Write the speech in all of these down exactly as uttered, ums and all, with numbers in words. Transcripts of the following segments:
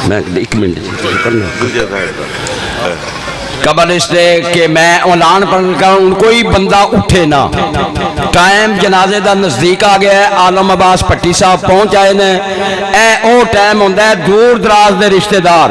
मैं एक मिनट कबल इसलिए कि मैं ऐलान पर कोई बंदा उठे ना। टाइम जनाजे का नज़दीक आ गया है। आलम अब्बास भट्टी साहब पहुँच आए ने। ए ओ टाइम होंदा है दूर दराज के रिश्तेदार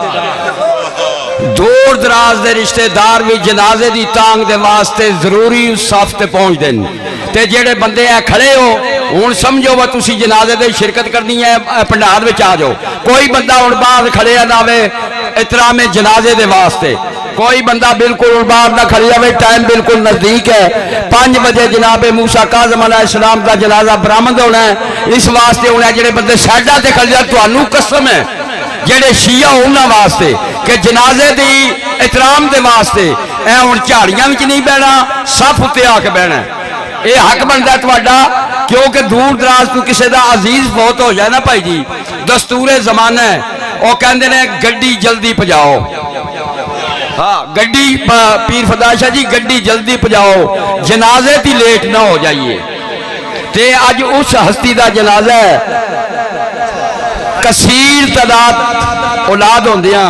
दूर दराज के रिश्तेदार भी जनाजे की तांग के वास्ते जरूरी उस सफ ते पहुँचते हैं। ते जेड़े बंदे है खड़े हो हुण समझो वा तुसी जनाजे की शिरकत करनी है, भंडार में आ जाओ। कोई बंदा हुण बाहर खड़े ना आवे इतरा में जनाजे के वास्ते। कोई बंदा बिल्कुल बाहर ना खड़े आवे। टाइम बिल्कुल नजदीक है। पाँच बजे जनाबे मूसा काज़म अलैहिस्सलाम का जनाजा बरामद होना है। इस वास्ते होना है जेड़े बंदे साइडा ते खड़े आ तुहानू कसम है जेड़े शिया उन्हां वास्ते कि जनाजे की एहतराम के वास्ते ए हुण झाड़ियां विच नहीं बहना, सफ उत्ते आके बहना। ये हक बनता तुहाडा क्योंकि दूर दराज तू किसी का अजीज बहुत हो जाए ना भाई जी, दस्तूरे जमाना है। वह कहते ने गड्डी जल्दी पजाओ। हाँ गड्डी पीर फदा शाह जी गड्डी जल्दी पजाओ, जनाजे की लेट ना हो जाइए। ते अज उस हस्ती का जनाजा है। कसीर तादाद औलाद होंदियां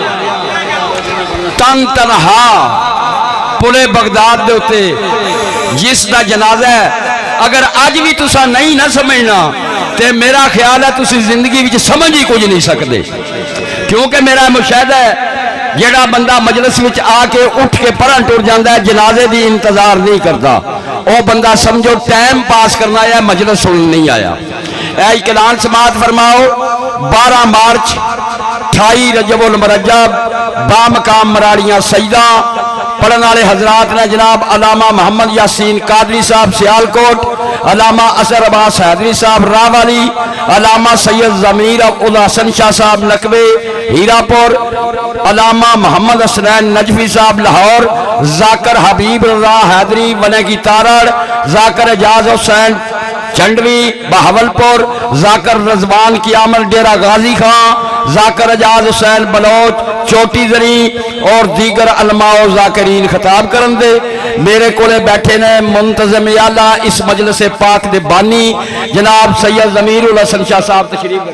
तन तनहा पुले बगदाद के उत्ते जिसका जनाजा है। अगर अज भी तुसा नहीं ना समझना तो मेरा ख्याल है तुसी जिंदगी में समझ ही कुछ नहीं सकते। क्योंकि मेरा मुशाहिदा है जेड़ा बंदा मजलिस में आके उठ के परन टुर जाता है जनाजे की इंतजार नहीं करता, वह बंदा समझो टाइम पास करना आया, मजलिस सुन नहीं आया। ऐ इकलान समात फरमाओ बारह मार्च अठाई रजबुल मरजब बामकाम मराड़ियां सईदा पढ़ने वाले हजरात ने जनाब अलामा मोहम्मद यासीन कादरी साहब सियालकोट, अलामा असर अब्बास हैदरी साहब रावाली, अलामा सैयद जमीर उल हसन शाह साहब नकवे हीरापुर, अलामा मोहम्मद हसनैन नजफी साहब लाहौर, जाकर हबीब रजा हैदरी वने की तारड़, जाकर एजाज हुसैन चंडवी बहावलपुर, जाकर रजवान कियामल डेरा गाजी खां, जाकर एजाज हुसैन बलोच चोटी जरी और दीगर अलमाओ जाकरीन खिताब करन दे। मेरे को बैठे ने मुंतज़िम आला इस मजलिस पाक दे बानी जनाब सैयद जमीर उल हसन शाह साहब तशरीफ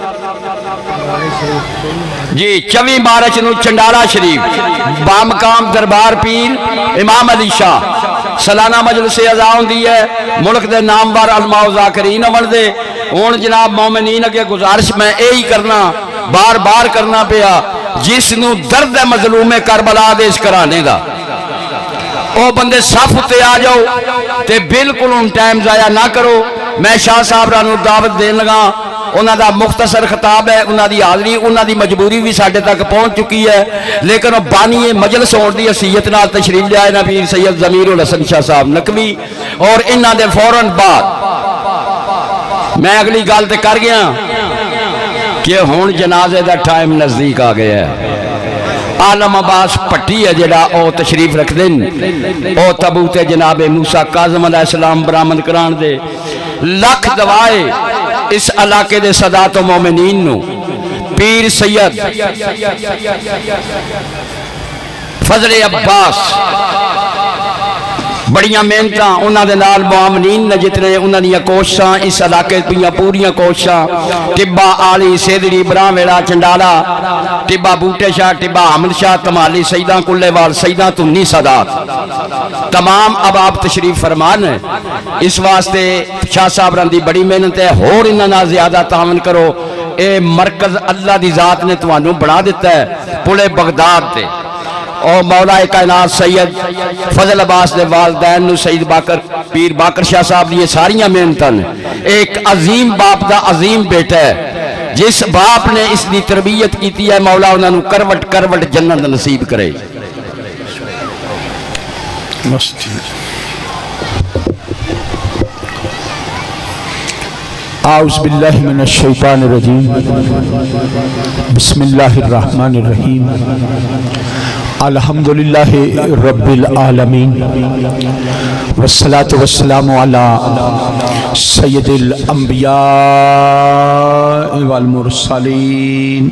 जी। चौबीस मार्च नूं चंडाला शरीफ बामकाम दरबार पीर इमाम अली शाह सालाना मजलिस अज़ा होंदी है। मुल्क के नामवर अलमाओ जाकरीन अमल दे हुण जनाब मोमिनीन अगे गुजारिश मैं यही करना बार बार करना पिया जिसनू दर्द है मजलूमे करबला दे इस घराने का वह बंदे सफ उत्ते आ जाओ ते बिल्कुल हम टाइम जाया ना करो। मैं शाह साहब दावत देन लगा, उन्होंने मुख्तसर खिताब है, उन्होंने हाजरी उन्होंने मजबूरी भी साढ़े तक पहुँच चुकी है, लेकिन बानी मजलिस होने की हसीयत नाल तशरीफ लिया ना पीर सैयद जमीर उल हसन शाह साहब नकवी। और इन्हों के फौरन बाद मैं अगली गल तो कर गया कि हुण जनाजे का टाइम नज़दीक आ गया है। आलम अब्बास भट्टी है जरा वह तशरीफ रखते हैं, तबूते जनाबे मूसा काज़म अलैहिस्सलाम बरामद करान दे लख दवाए इस इलाके दे सदात मोमिनीन नू। पीर सैयद फजले अब्बास बड़िया मेहनत उन्होंने नाल मोमिनीन ने जितने उन्होंने कोशिशां इस इलाके दियां पूरियां कोशिशां टिब्बा आली सेदड़ी ब्राहवेड़ा चंडाला टिब्बा बूटे शाह टिब्बा अहमद शाह तमाली सईदा कुल्लेवाल सईदा तुन्नी सादात तमाम अब आप तशरीफ फरमान है। इस वास्ते शाह साहब की बड़ी मेहनत है। होर इन्हां ज्यादा तावन करो। ये मरकज अल्लाह की जात ने तुहानू बना दिता है पुले बगदाद से। और मौला कायनात सैयद फजल अब्बास के वालदैन सईद बाकर पीर बाकर शाह साहब दी सारिया मेहनत एक अजीम बाप का अजीम बेटा है। जिस बाप ने इसकी तरबियत की है मौला उन्होंने करवट करवट जन्नत नसीब करे। आउज़ु बिल्लाहि मिनश शैतानिर रजीम बिस्मिल्लाहिर रहमानिर रहीम अल्हम्दुलिल्लाहि रब्बिल आलमीन वस्सलातु वस्सलामु अला सय्यिदिल अंबिया वल मुरसलीन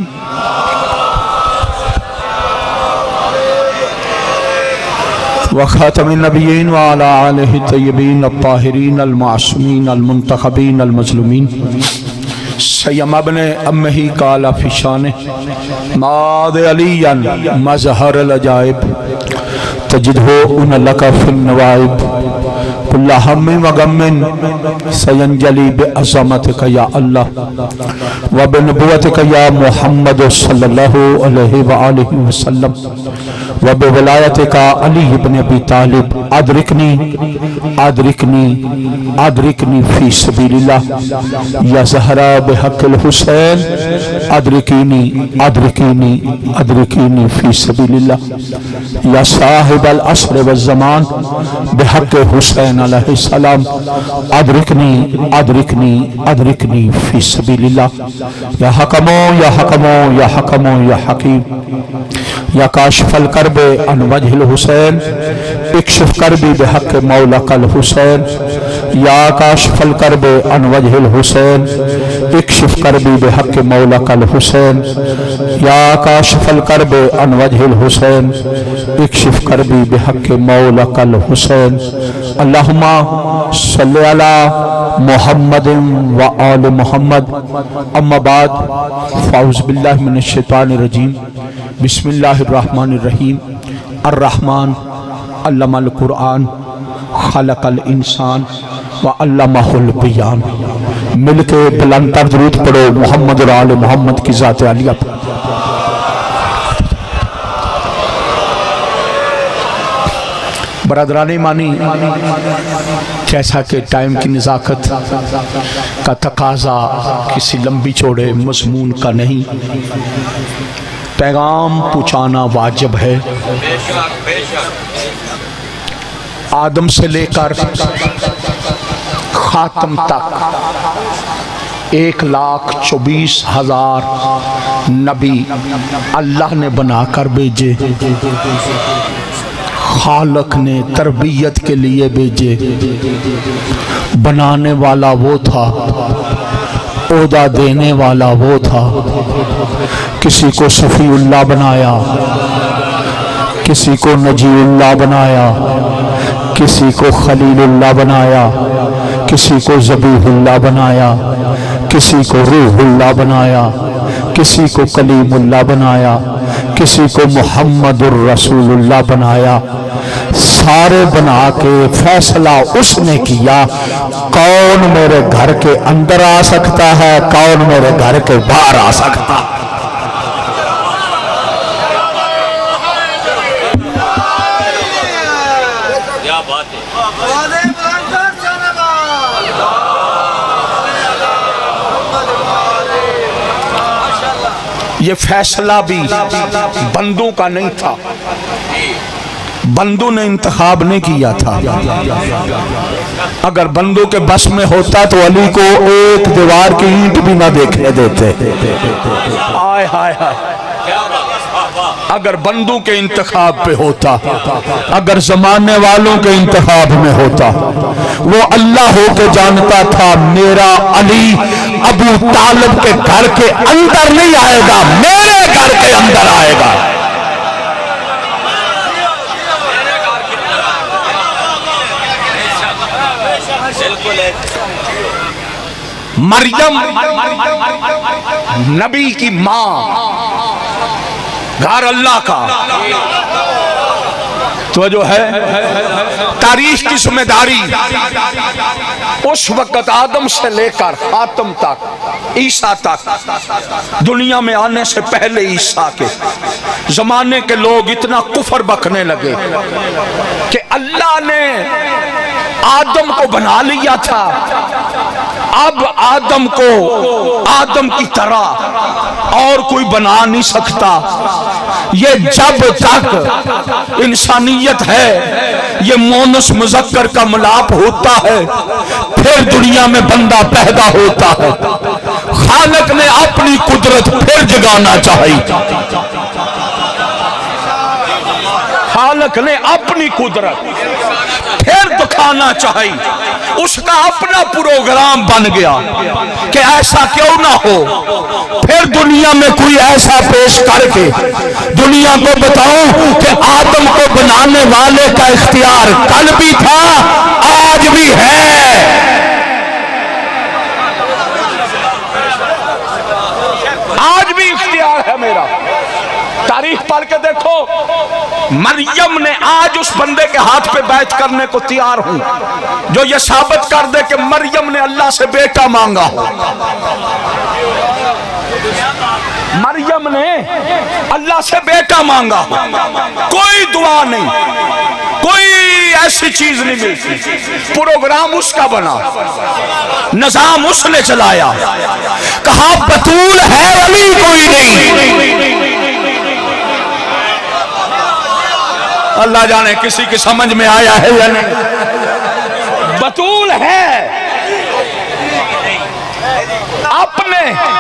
व खातमिन नबिय्यीन व अला आलिहि तय्यबीन अत्ताहिरीन अल मासूमीन अल मुंतखबीन अल मज़लूमीन सय्यम अब्ने अम्मही काला फिशाने माद अलियन मजहर लजाइब तजिदहो उन लका फिन नवाइब कुल्ला हम्मिन व गम्मिन सयंजली बिअज़मतिका या अल्लाह व बिनबुव्वतिका या मुहम्मद सल्लल्लाहु अलैहि व आलिहि वसल्लम व बिवलायतिका अली इब्न अबी तालिब अदरिकनी अदरिकनी अदरिकनी फी सबीलिल्लाह या ज़हरा बिहक़्क़िल हुसैन अदरिकीनी अदरिकीनी अदरिकीनी फी सबीलिल्लाह या साहिबल अस्र व ज़मान बिहक़्क़ि हुसैन अलैहिस्सलाम अदरिकनी अदरिकनी अदरिकनी फी सबीलिल्लाह या हकमो या हकमो या हकमो या हकीम या काशिफल करबे अन वजहिल हुसैन इक्शिफ करबी बिहक़्क़ि मौला कल हुसैन या काशिफल करबे अन वजहिल हुसैन इक्शिफ करबी बिहक़्क़ि मौला कल हुसैन या काशिफल करबे अन वजहिल हुसैन इक्शिफ करबी बिहक़्क़ि मौला कल हुसैन अल्लाहुम्मा सल्लि अला मुहम्मदिन व आल मुहम्मद अम्मा बाद फ़ाउज़ बिल्लाहि मिनश शैतानिर रजीम बिस्मिल्लाहिर रहमानिर रहीम अर्रहमान अल्लमल कुरआन खलक़ल इंसान व अल्लमहुल बयान। मिलके बुलंद तर दुरूद पढ़ो मोहम्मद और आले मोहम्मद की ज़ात आलिया पर। बरदरानी मानी, जैसा कि टाइम की नज़ाकत का तकाजा किसी लंबी चौड़े मज़मून का नहीं, पैगाम पहुँचाना वाजिब है। आदम से लेकर खातम तक एक लाख चौबीस हजार नबी अल्लाह ने बनाकर भेजे, खालक ने तरबियत के लिए भेजे। बनाने वाला वो था, ओदा देने वाला वो था। किसी को सफ़ीउल्लाह बनाया, किसी को नजीउल्लाह बनाया, किसी को खलीलुल्लाह बनाया, किसी को ज़बीहुल्लाह बनाया, किसी को रूहुल्लाह बनाया, किसी को कलीमुल्लाह बनाया, किसी को मुहम्मदुर रसूलुल्लाह बनाया। सारे बना के फैसला उसने किया, कौन मेरे घर के अंदर आ सकता है, कौन मेरे घर के बाहर आ सकता है। ये फैसला भी बंदों का नहीं था, बंदों ने इंतखाब नहीं किया था। अगर बंदों के बस में होता तो अली को एक दीवार की ईंट भी ना देखने देते। हाय हाय हाय, अगर बंदों के इंतखाब पे होता, अगर जमाने वालों के इंतखाब में होता, वो अल्लाह हो के जानता था मेरा अली अबू तालिब के घर के अंदर नहीं आएगा, मेरे घर के अंदर आएगा। मरियम नबी की मां, घर अल्लाह का, तो जो है तारीख की जिम्मेदारी उस वक्त आदम से लेकर आतम तक, ईसा तक, दुनिया में आने से पहले ईसा के जमाने के लोग इतना कुफर बकने लगे कि अल्लाह ने आदम को बना लिया था, अब आदम को आदम की तरह और कोई बना नहीं सकता। ये जब तक इंसानियत है, ये मोनस मुज़क्कर का मिलाप होता है, फिर दुनिया में बंदा पैदा होता है। खालिक ने अपनी कुदरत फिर जगाना चाहिए, खालिक ने अपनी कुदरत फिर दिखाना चाहिए। उसका अपना प्रोग्राम बन गया कि ऐसा क्यों ना हो, फिर दुनिया में कोई ऐसा पेश करके दुनिया को बताऊं कि आदम को बनाने वाले का इख्तियार कल भी था, आज भी है। तारीख पढ़ के देखो, मरियम ने आज उस बंदे के हाथ पे बैठ करने को तैयार हूं जो ये साबित कर दे कि मरियम ने अल्लाह से बेटा मांगा। मरियम ने अल्लाह से बेटा मांगा, कोई दुआ नहीं, कोई ऐसी चीज नहीं मिलती। प्रोग्राम उसका बना, निजाम उसने चलाया, कहा बतूल है अली कोई नहीं। अल्लाह जाने किसी की समझ में आया है या नहीं। बतूल है, अपने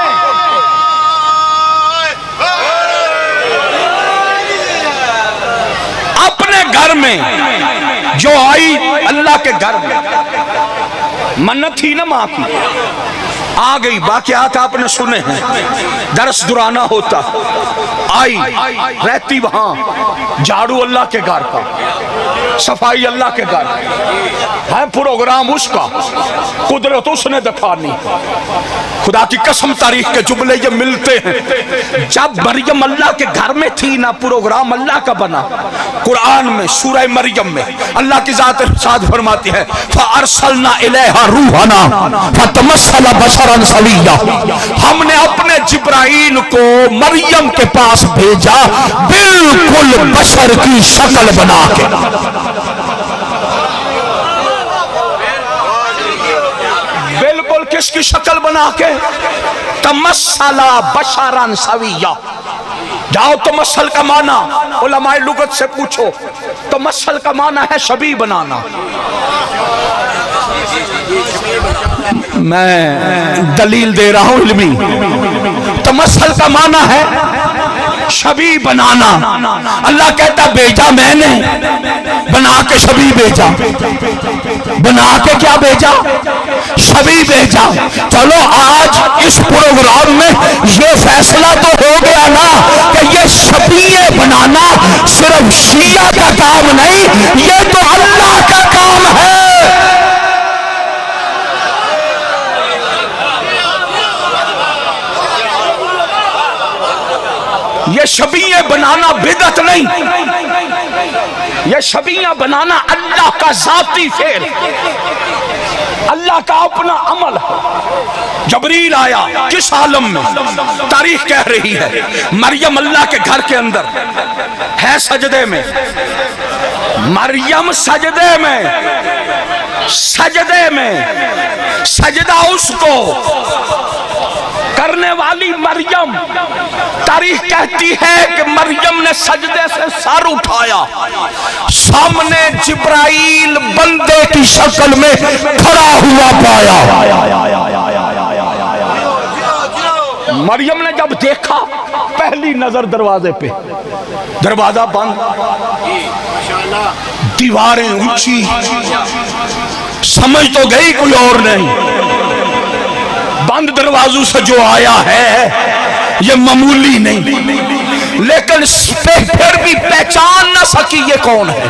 अपने घर में जो आई, अल्लाह के घर में मन्नत थी ना मां की, आ गई। वाक़यात आपने सुने हैं, दरस दुराना होता, आई, रहती वहां, झाड़ू अल्लाह के घर का, सफाई अल्लाह के घर है, प्रोग्राम उसका, कुदरत उसने दिखानी। खुदा की कसम तारीख के जुमले ये मिलते हैं। जब मरियम अल्लाह के घर में थी ना, प्रोग्राम अल्लाह का बना। कुरान में सूरह मरियम में अल्लाह की जात इरशाद फरमाती है, फअरसलना इलैहा रूहना फतमस्सला बशरन सविय्या, हमने अपने जिब्राइल को मरियम के पास भेजा बिल्कुल बशर की शक्ल बना के। बिल्कुल किसकी शक्ल बना के? तमस्सला बशरन सविय्या। जाओ तो मसल का माना उलमाए लुगत से पूछो, तो मसल का माना है शबी बनाना। मैं दलील दे रहा हूं इल्मी। तो मसल का माना है शबी बनाना। अल्लाह कहता भेजा मैंने, बना के शबी भेजा। बना के क्या भेजा? शबी भेजा। चलो आज इस प्रोग्राम में ये फैसला तो हो गया ना कि ये शबीए बनाना सिर्फ शिया का काम नहीं, ये तो अल्लाह का काम है। ये शबीए बनाना बिदअत नहीं, ये शबीया बनाना अल्लाह का जाती फेल, अल्लाह का अपना अमल है। जबरील आया किस आलम में? तारीख कह रही है मरियम अल्लाह के घर के अंदर है, सजदे में। मरियम सजदे में, सजदे में, सजदा उसको करने वाली मरियम। तारीख कहती है कि मरियम ने सजदे से सर उठाया, सामने जिब्राइल बंदे की शक्ल में खड़ा हुआ पाया। मरियम ने जब देखा, पहली नजर दरवाजे पे, दरवाजा बंद, दीवारें ऊंची, समझ तो गई कोई और नहीं। बंद दरवाजों से जो आया है ये मामूली नहीं, लेकिन फिर भी पहचान ना सकी ये कौन है,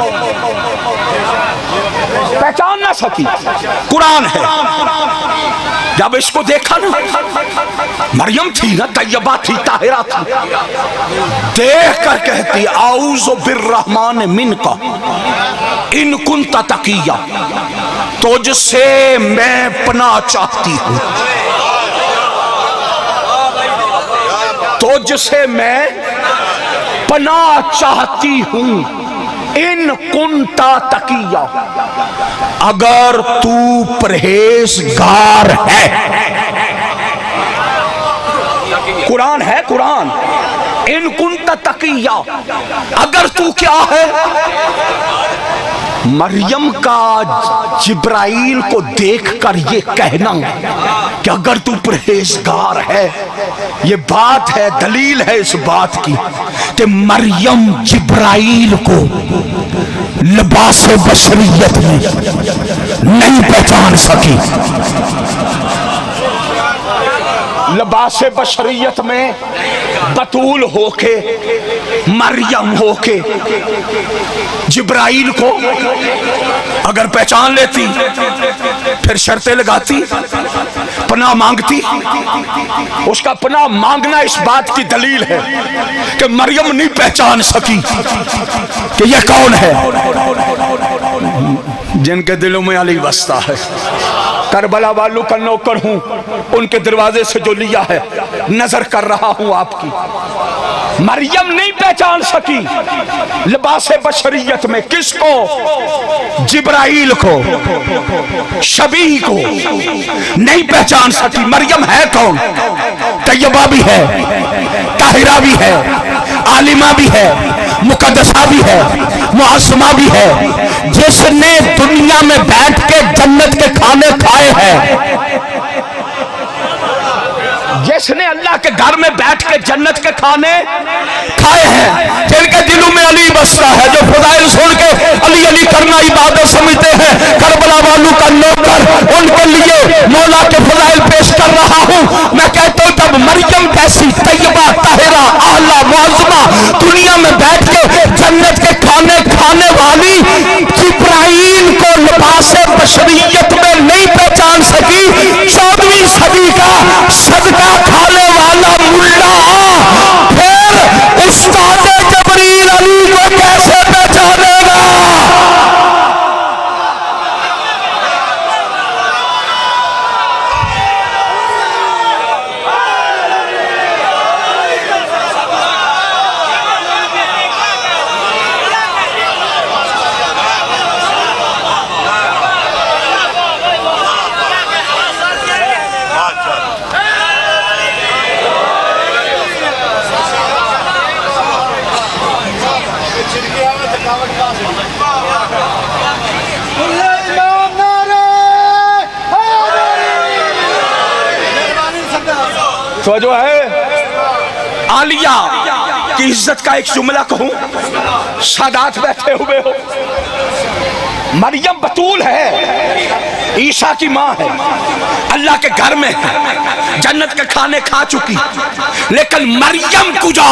पहचान ना सकी। कुरान है। जब इसको देखा ना, मरियम थी ना, तैयबा थी, ताहिरा थी, देख कर कहती आऊज़ु बिर्रहमान मिनका इन कुंता तकिया, तुझसे मैं पनाह चाहती हूं, तुझसे मैं पनाह चाहती हूं, इन कुंता तकिया, अगर तू परहेजगार है। कुरान है, कुरान, इन कुंता तकिया, अगर तू क्या है। मरियम का जिब्राइल को देखकर ये कहना कि अगर तू परहेजगार है, ये बात है, दलील है इस बात की कि मरियम जिब्राइल को लिबास बशरियत में नहीं पहचान सकी। लिबास बशरियत में बतूल होके मरियम होके जिब्राइल को अगर पहचान लेती फिर शर्तें लगाती, पनाह मांगती। उसका पनाह मांगना इस बात की दलील है कि मरियम नहीं पहचान सकी कि यह कौन है। जिनके दिलों में अली बसता है, करबला वालों का नौकर हूं, उनके दरवाजे से जो लिया है नजर कर रहा हूं आपकी। मरियम नहीं पहचान सकी लिबासे बशरियत में किसको? जिब्राइल को, शबी को नहीं पहचान सकी। मरियम है कौन? तैयबा भी है, ताहिरा भी है, आलिमा भी है, मुकद्दसा भी है, मुअस्समा भी है, जिसने दुनिया में बैठ के जन्नत के खाने खाए हैं, जिसने अल्लाह के घर में बैठ के जन्नत के खाने खाए हैं, जिनके दिलों में अली बसता है, जो फजाइल सुन के अली अली करना इबादत समझते हैं। करबला वालों का नौकर, उनके लिए मौला के फजाइल पेश कर रहा हूं। मैं कहता हूं तब मरियम कैसी तैयबा, ताहिरा, आला, मुअज़्ज़मा दुनिया में बैठ के जन्नत के खाने खाने वाली जिब्राइल को लिबासे बशरियत में नहीं पहचान सकी। चौदहवीं सदी का सदका खाने वाला मुल्ला फिर उस्ताद जबरील अली को कैसे पहचानेगा? तो जो है आलिया की इज्जत का एक जुमला कहूं, सादात बैठे हुए हो। मरियम बतूल है, ईसा की माँ है, अल्लाह के घर में है, जन्नत के खाने खा चुकी, लेकिन मरियम कुजा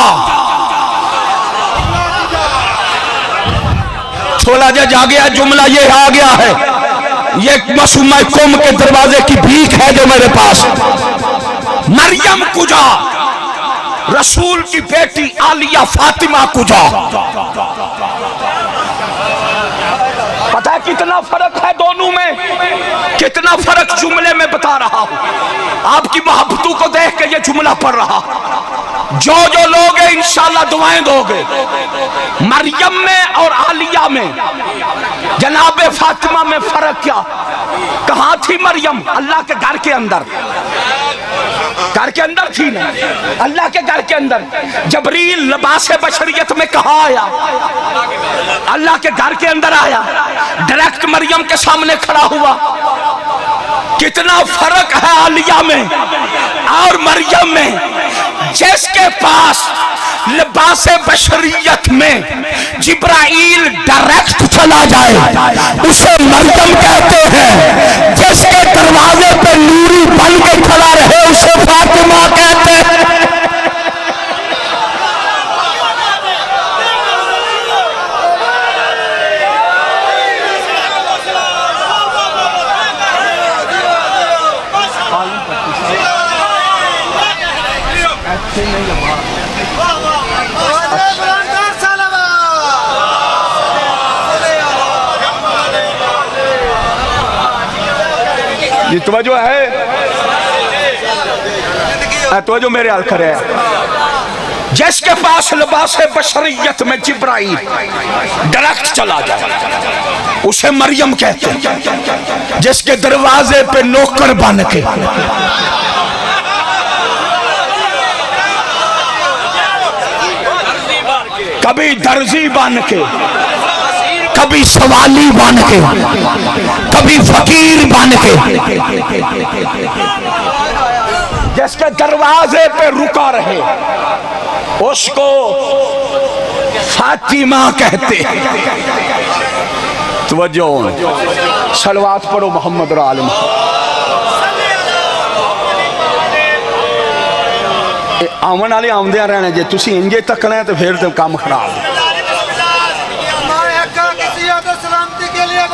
छोला जा जा गया। जुमला ये आ गया है, ये मासूमा कौम के दरवाजे की भीख है जो मेरे पास। मरियम कुजा, रसूल की बेटी आलिया फातिमा कुजा। पता है कितना फर्क है दोनों में, कितना फर्क जुमले में बता रहा हूं। आपकी मोहब्बतों को देख के ये जुमला पढ़ रहा। जो जो लोगे इंशाल्लाह दुआएं दोगे। मरियम में और आलिया में, जनाबे फातिमा में फर्क क्या? कहां थी मरियम? अल्लाह के घर के अंदर, घर के अंदर थी ना, अल्लाह के घर के अंदर। जबरील लिबासे बशरियत में कहां आया? अल्लाह के घर के अंदर आया, डायरेक्ट मरियम के सामने खड़ा हुआ। कितना फर्क है आलिया में और मरियम में। जिसके पास लिबासे बशरियत में जिब्राइल डायरेक्ट चला जाए उसे मरियम कहते हैं। जिसके दरवाजे पे नूरी बन के खड़ा रहे उसे फातिमा कहते हैं। ये तवज्जो है, तवज्जो मेरे हाल करे। जिसके पास लिबासे बशरियत में जिब्राइल डायरेक्ट चला जाए उसे मरियम कहते हैं। जिसके दरवाजे पे नौकर बन के, कभी दर्जी बन के, कभी सवाली बन के, कभी फकीर बन के, जिसके दरवाजे पे रुका रहे उसको फातिमा कहते हैं। तवज्जो, सलवात पढ़ो मोहम्मद आलम। आवन वाले आउंदे रहने, जे तुसी इंजे तकना है तो फिर तो काम खराब। सलामती के लिए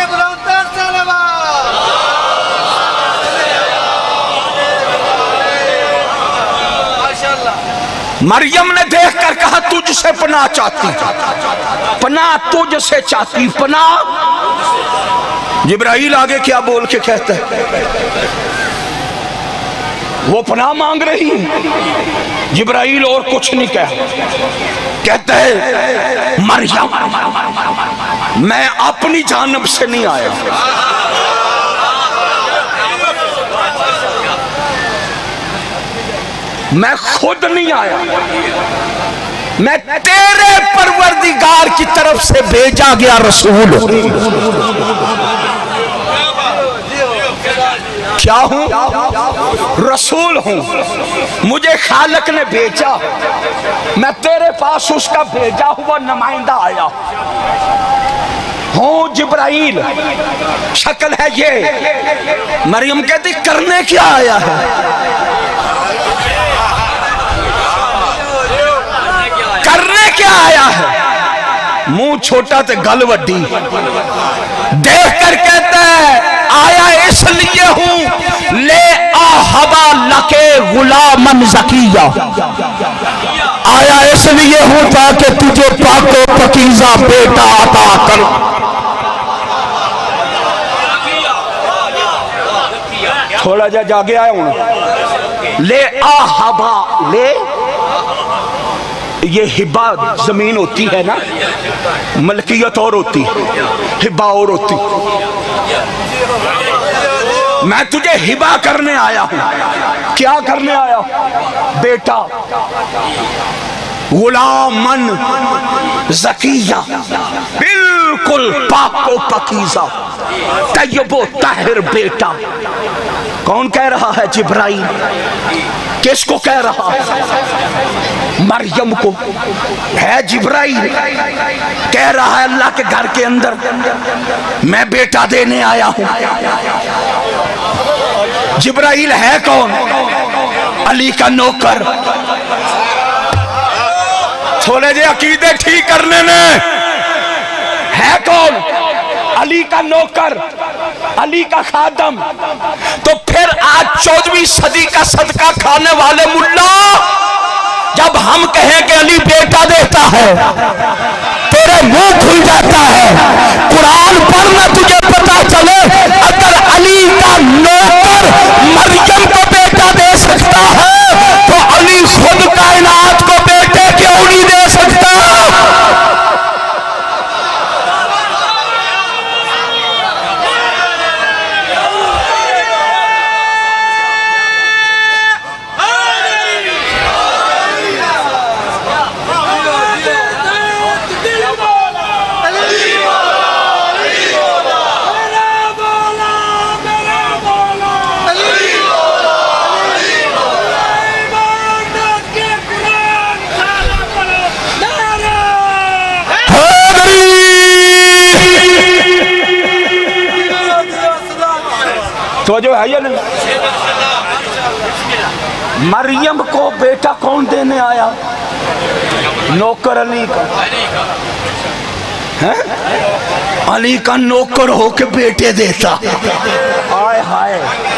मरियम ने देख कर कहा तुझसे पनाह चाहती, पनाह तुझसे चाहती, पनाह। जिब्राइल आगे क्या बोल के कहता है, वो पनाह मांग रही है। जिब्राइल और कुछ नहीं कह, कहता है मरियम मैं अपनी जानब से नहीं आया, मैं खुद नहीं आया, मैं तेरे परवरदिगार की तरफ से भेजा गया रसूल। क्या हूं? रसूल हूं, मुझे खालक ने भेजा, मैं तेरे पास उसका भेजा हुआ नुमाइंदा आया हूं। जिब्राइल शक्ल है ये। मरियम कहती करने क्या आया है? करने क्या आया है? मुंह छोटा ते गल वड्डी। देख कर कहता है आया इसलिए हूं ले आहबा लके गुलामन ज़किया, आया इसलिए हूं ताकि तुझे पाको पकीज़ा बेटा अता करूं। थोड़ा जा जागे आया हूं। ले आहबा, ले ये हिबा जमीन होती है ना, मलकियत और होती, हिबा और होती। मैं तुझे हिबा करने आया हूं। क्या करने आया? बेटा, गुलामन ज़किया, बिल्कुल पाको पकीज़ा, तय्यबो ताहिर बेटा। कौन कह रहा है? जिब्राइल। किसको कह रहा है? मरियम को। है जिब्राइल कह रहा है अल्लाह के घर के अंदर मैं बेटा देने आया हूं। जिब्राइल है कौन? अली का नौकर। थोड़े जे अकीदे ठीक करने ने। है कौन? अली का नौकर, अली का खादम। तो फिर आज चौदहवीं सदी का सदका खाने वाले मुल्ला, जब हम कहें कि अली बेटा देता है, तेरे मुंह खुल जाता है। कुरान पढ़ना तुझे पता चले, अगर अली का नौकर मरियम को बेटा दे सकता है तो अली खुद कायनात को बेटे क्यों नहीं दे सकता? तो जो है ये नहीं। मरियम को बेटा कौन देने आया? नौकर अली का। है? अली का नौकर होके बेटे देता। हाय हाय,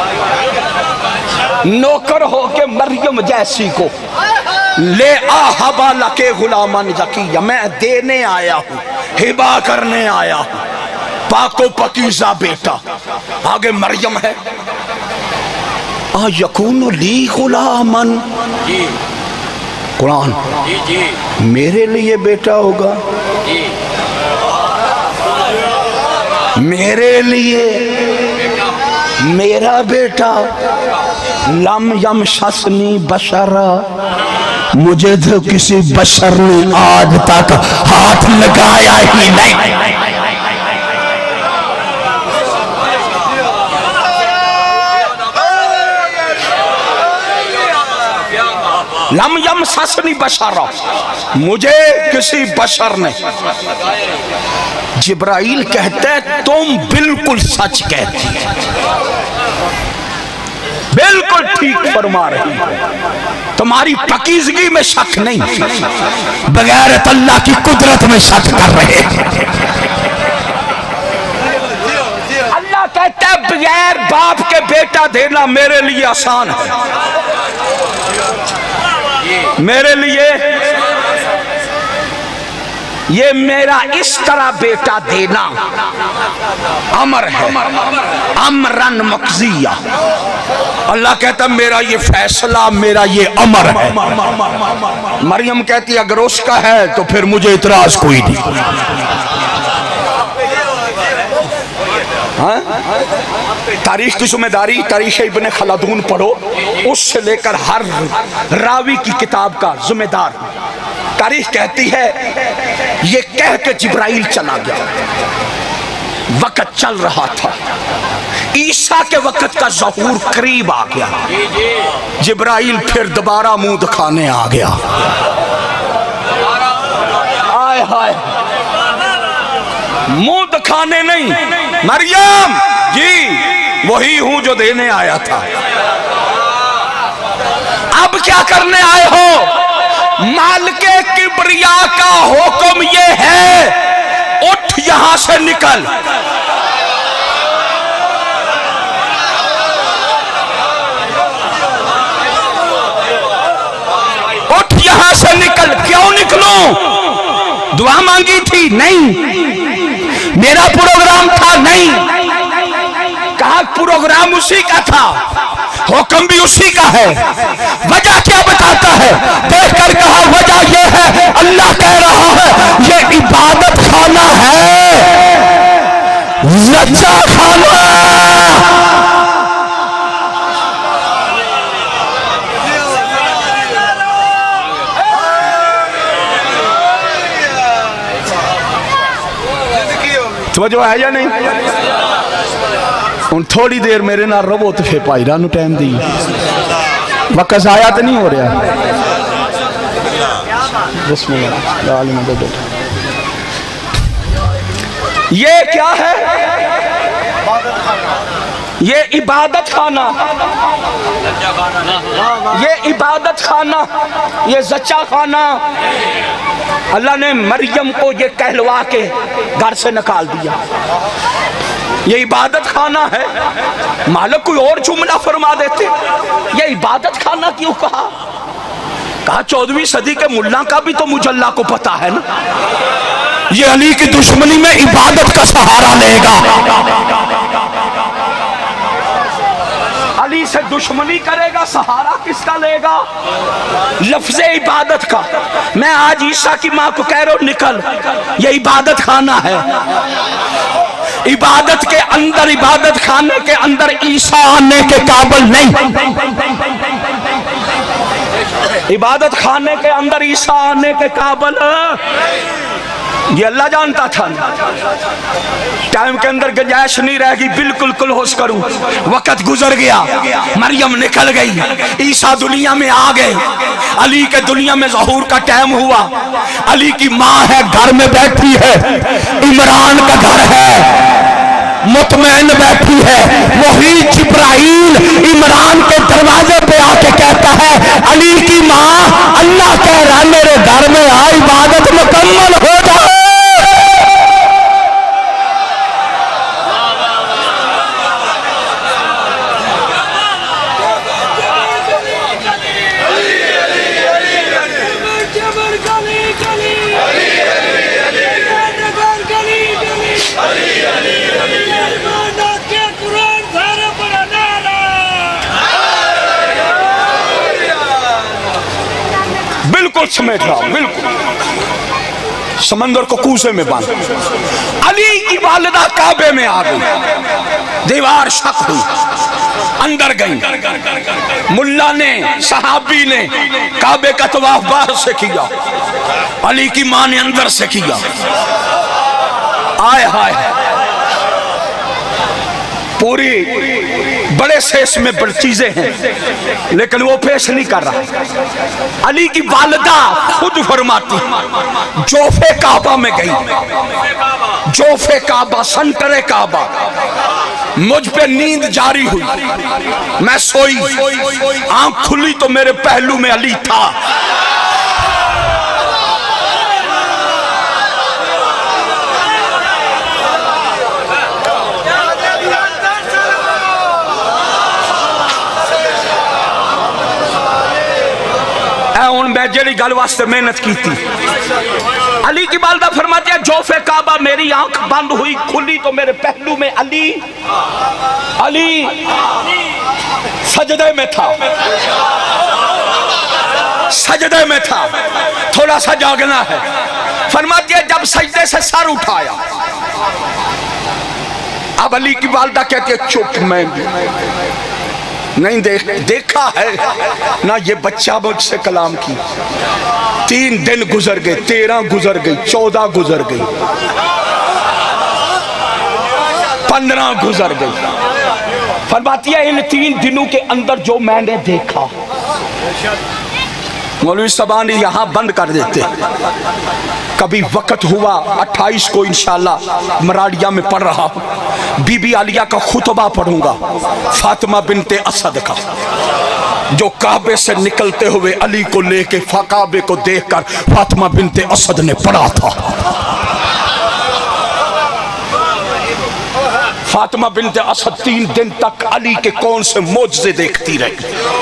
नौकर होके मरियम जैसी को ले आहबा लके गुलामन ज़किया, मैं देने आया हूं, हिबा करने आया हूं, पाको पकीज़ा बेटा। आगे मरियम है। आ यकून ली गुलामन, कुरान मेरे लिए बेटा होगा, मेरे लिए मेरा बेटा। लम यम शसनी बशरा, मुझे तो किसी बशर ने आज तक हाथ लगाया ही नहीं। लम यम ससनी बशरा, मुझे किसी बशर ने। जिब्राइल कहते तुम बिल्कुल सच कहती। बिल्कुल ठीक फरमा रही हो, तुम्हारी पकीजगी में शक नहीं, बगैर अल्लाह की कुदरत में शक कर रहे हैं। अल्लाह कहता है बगैर बाप के बेटा देना मेरे लिए आसान है, मेरे लिए ये मेरा इस तरह बेटा देना अमर है, अमरन मकजिया। अल्लाह कहता मेरा ये फैसला, मेरा ये अमर है। मरियम कहती अगर उसका है तो फिर मुझे इतराज कोई नहीं। हाँ? तारीख की जिम्मेदारी तारीख इब्ने खलदून पढ़ो, उससे लेकर हर रावी की किताब का जिम्मेदार। तारीख कहती है ये कह के जिब्राइल चला गया, वक्त चल रहा था, ईसा के वक्त का ज़हूर करीब आ गया, जिब्राइल फिर दोबारा मुंह दिखाने आ गया। आय हाय, मुंह दिखाने नहीं, मरियम जी वही हूं जो देने आया था। अब क्या करने आए हो? मालिके किबरिया का हुक्म ये है, उठ यहां से निकल। उठ यहां से निकल। क्यों निकलूं? दुआ मांगी थी? नहीं। मेरा प्रोग्राम था? नहीं। कहा प्रोग्राम उसी का था, हुक्म भी उसी का है। वजह क्या बताता है? देखकर कहा वजह यह है, अल्लाह कह रहा है ये इबादत खाना है, लज्जा खाना। समझो है या नहीं? हुण थोड़ी देर मेरे नाल रवो तो फिर भाईरा नूं टाइम दी, वक्त ज़ाया तो नहीं हो रहा। ये क्या है? ये इबादत खाना, ये इबादत खाना, ये जच्चा खाना। अल्लाह ने मरियम को ये कहलवा के घर से निकाल दिया। ये इबादत खाना है। मालिक कोई और जुमला फरमा देते, ये इबादत खाना क्यों कहा? कहा चौदहवीं सदी के मुल्ला का भी तो मुजल्ला को पता है ना, ये अली की दुश्मनी में इबादत का सहारा लेगा, अली से दुश्मनी करेगा, सहारा किसका लेगा? लफ्ज़ इबादत का। मैं आज ईसा की माँ को कह रहा हूं निकल, ये इबादत खाना है। इबादत के अंदर, इबादत खाने के अंदर ईसा आने के काबिल नहीं। इबादत खाने के अंदर ईसा आने के काबिल ये अल्लाह जानता था। टाइम के अंदर गुंजाइश नहीं रहेगी, बिल्कुल कुलहोश करूं। वक्त गुजर गया, मरियम निकल गई, ईसा दुनिया में आ गए, अली के दुनिया में ज़हूर का टाइम हुआ। अली की माँ है, घर में बैठी है, इमरान का घर है, मुतमैन बैठी है। वही जिब्राइल इमरान के दरवाजे पे आके कहता है अली की माँ, अल्लाह कह रहा है मेरे घर में आ, इबादत मुकम्मल हो जाए। बिल्कुल समेट रहा, बिल्कुल समंदर को कूसे में बांध। अली की वालिदा काबे में आ गई, दीवार शक हुई, अंदर गई। मुल्ला ने, सहाबी ने काबे का तवाफ बाहर से किया, अली की मां ने अंदर से किया। आय हाय, पूरी बड़े से इसमें बड़ी चीजें हैं, लेकिन वो पेश नहीं कर रहा। अली की वालिदा खुद फरमाती, जोफे काबा में गई, जोफे काबा, संतरे काबा, मुझ पे नींद जारी हुई, मैं सोई, आंख खुली तो मेरे पहलू में अली था। हुण मैं जेड़ी गल वास्ते मेहनत की थी, अली की वालदा फरमाती है जोफे काबा मेरी आंख बंद हुई, खुली तो मेरे पहलू में अली अली सजदे में था, सजदे में था, थोड़ा सा जागना है। फरमाती है जब सजदे से सर उठाया, अब अली की वालदा कहती है चुप, मैं नहीं देख देखा है ना ये बच्चा मुझसे कलाम की। तीन दिन गुजर गए, तेरह गुजर गई, चौदह गुजर गई, पंद्रह गुजर गई। फरमाती है इन तीन दिनों के अंदर जो मैंने देखा, मौलवी साहब यहाँ बंद कर देते। कभी वक्त हुआ अट्ठाईस को इंशाल्लाह मराड़िया में पढ़ रहा हूँ, बीबी आलिया का खुतबा पढ़ूंगा, फातिमा बिनते असद का, जो काबे से निकलते हुए अली को लेके काबे को देखकर फातिमा बिनते असद ने पढ़ा था। फातिमा बिनते असद तीन दिन तक अली के कौन से मोजज़े देखती रही।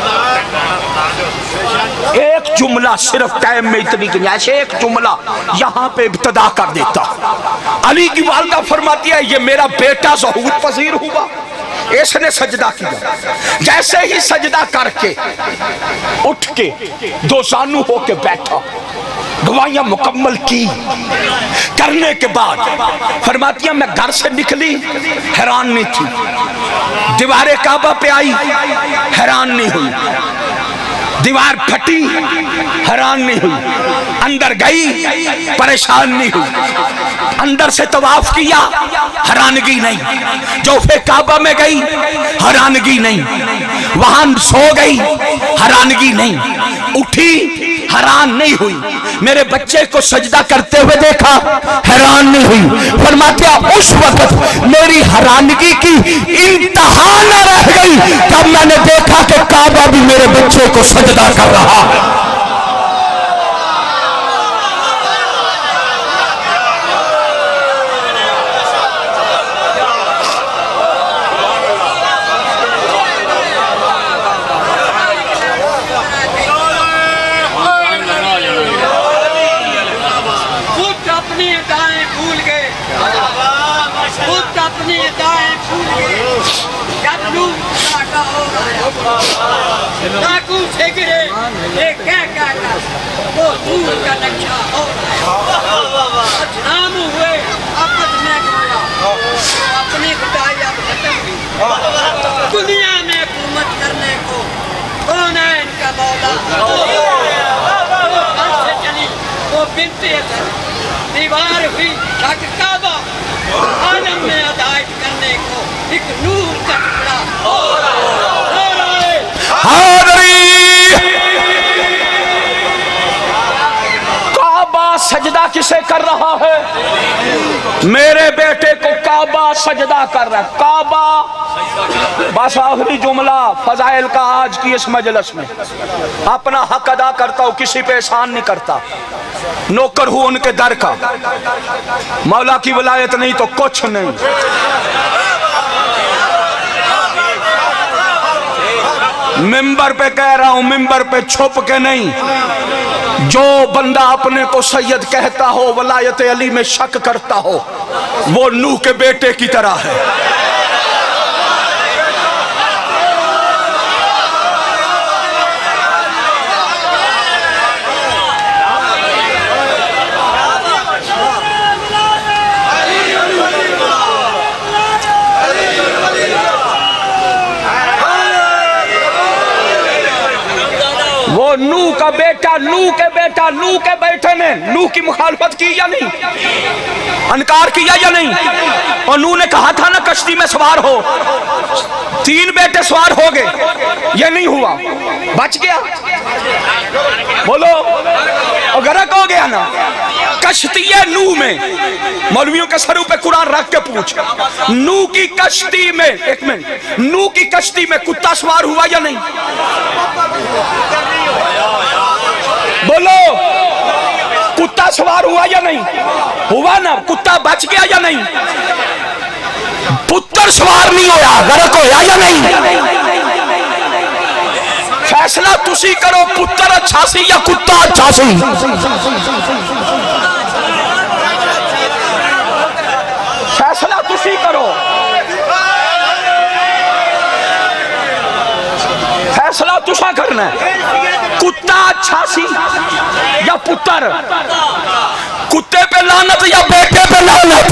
एक जुमला सिर्फ टाइम में इतनी गुंजाइश, एक जुमला यहाँ पे इब्तदा कर देता। अली की वालदा फरमाती है ये मेरा बेटा ज़हूर पजीर हुआ, इसने सजदा किया, जैसे ही सजदा करके उठ के दो जानू होके बैठा, गवाहियां मुकम्मल की करने के बाद फरमाती है मैं घर से निकली, हैरान नहीं थी, दीवारे काबा पे आई, हैरान नहीं हुई, दीवार फटी, हैरान नहीं हुई, अंदर गई, परेशान नहीं हुई, अंदर से तवाफ किया, हैरानगी नहीं, जोफे काबा में गई, हैरानगी नहीं, वहां सो गई, हैरानगी नहीं, उठी, हैरान नहीं हुई, मेरे बच्चे को सजदा करते हुए देखा, हैरान नहीं हुई। फरमाते उस वक्त मेरी हैरानगी की इंतहा न रह गई तब मैंने देखा कि काबा भी मेरे बच्चे को सजदा कर रहा है। वो दूर का नक्शा हो नाम हुए आपस में अपनी खुदाई अब खत्म हुई, दुनिया में हुकूमत करने को कौन है इनका मौला। से चली वो बिनते दीवार हुई शक काबा, आलम में अदायत करने को एक नूर का टुकड़ा हो सजदा किसे कर रहा है? मेरे बेटे को काबा सजदा कर रहा है। काबा बस आखिरी जुमला फजाइल का आज की इस मजलिस में, अपना हक अदा करता हूं, किसी पे एहसान नहीं करता, नौकर हूं उनके दर का, मौला की विलायत नहीं तो कुछ नहीं। मिंबर पे कह रहा हूं, मिंबर पे छुप के नहीं। जो बंदा अपने को सैयद कहता हो, वलायत अली में शक करता हो, वो नूह के बेटे की तरह है। वो नूह का बेटा, नूह के बेटा, नूह के बेटे ने नूह की मुखालफत की या नहीं, अनकार किया या नहीं? और नूह ने कहा था ना कश्ती में सवार हो, तीन बेटे सवार हो गए, ये नहीं हुआ, बच गया, बोलो, और गरक हो गया ना। कश्ती नूह में, मौलवियों के सरों पे कुरान रख के पूछ, नूह की कश्ती में, एक मिनट, नूह की कश्ती में कुत्ता सवार हुआ या नहीं? बोलो, कुत्ता सवार हुआ या नहीं? हुआ ना? कुत्ता बच गया या नहीं? पुत्र सवार नहीं होया, गरक होया या नहीं? फैसला तुसी करो, पुत्र अच्छा सी या कुत्ता अच्छा सी? फैसला तुसी करो, फैसला तुसा करना है। कुत्ता अच्छा सी या पुत्र? कुत्ते पे लानत या बेटे पे लानत?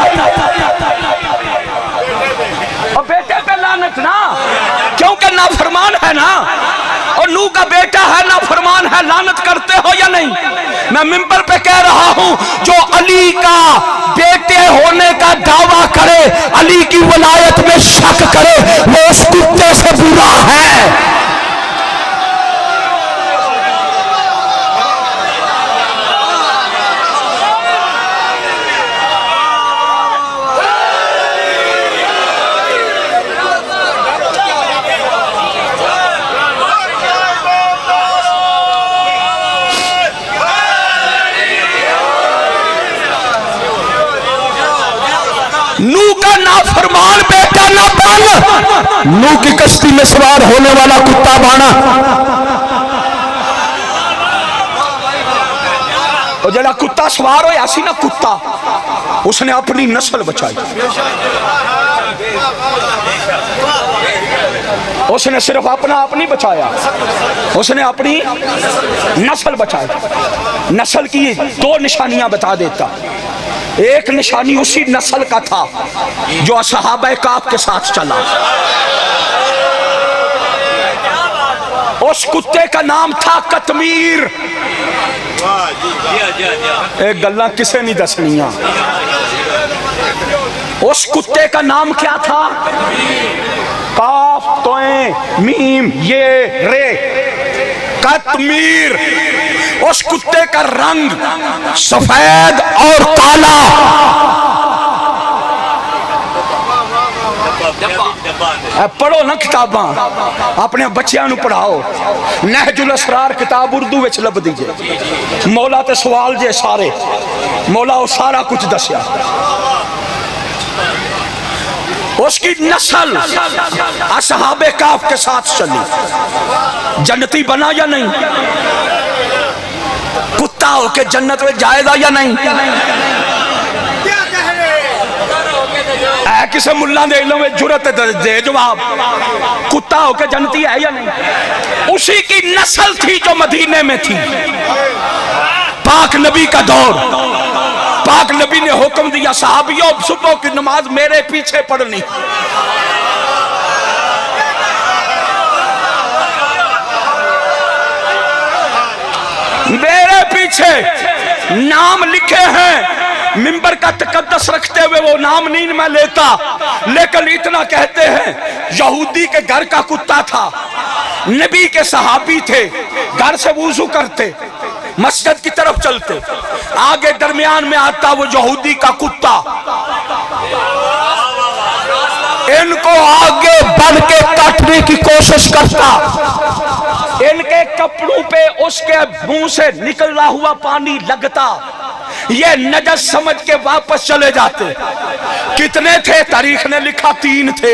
और बेटे पे लानत ना, क्योंकि नाफरमान है ना, और नूह का बेटा है, नाफरमान है, लानत करते हो या नहीं? मैं मिंबर पे कह रहा हूं, जो अली का बेटे होने का दावा करे, अली की वलायत में शक करे, वो उस कुत्ते से बुरा है। नूह का नाफरमान बेटा ना बन, नूह की कश्ती में सवार होने वाला कुत्ता बना। और जरा कुत्ता सवार हो ऐसी ना कुत्ता, उसने अपनी नस्ल बचाई, उसने सिर्फ अपना आप नहीं बचाया, उसने अपनी नस्ल बचाई। नस्ल की दो निशानियां बता देता। एक निशानी उसी नस्ल का था जो असहाबा काफ के साथ चला। उस कुत्ते का नाम था कतमीर। एक गल्ला किसे नहीं दसनिया। उस कुत्ते का नाम क्या था? काफ तोए मीम ये रे, कतमीर। उस कुत्ते का रंग सफेद और काला। पढ़ो ना किताबां, अपने बच्चों को पढ़ाओ। नहजुल असरार किताब उर्दू विच लभ दीजिए। मौला ते सवाल जे सारे, मौला वो सारा कुछ दसिया। उसकी नस्ल असहाबे काफ के साथ चली। जन्नती बना या नहीं? कुत्ता होके जन्नत में जाएगा या नहीं? है किसे मुल्ला दे लो में जुरत दे जवाब। कुत्ता होके जन्नती है या नहीं? उसी की नस्ल थी जो मदीने में थी। पाक नबी का दौर, पाक नबी ने हुक्म दिया, सहाबियों सुबह की नमाज मेरे पीछे पढ़नी। मेरे पीछे नाम लिखे हैं, मिंबर का तकद्दस रखते हुए वो नाम नहीं मैं लेता, लेकिन इतना कहते हैं यहूदी के घर का कुत्ता था, नबी के सहाबी थे, घर से वुजू करते, मस्जिद की तरफ चलते, आगे दरमियान में आता वो यहूदी का कुत्ता। इनको आगे बढ़ के काटने की कोशिश करता, इनके कपड़ों पे उसके मुंह से निकला हुआ पानी लगता, ये नजस समझ के वापस चले जाते। कितने थे? तारीख ने लिखा तीन थे।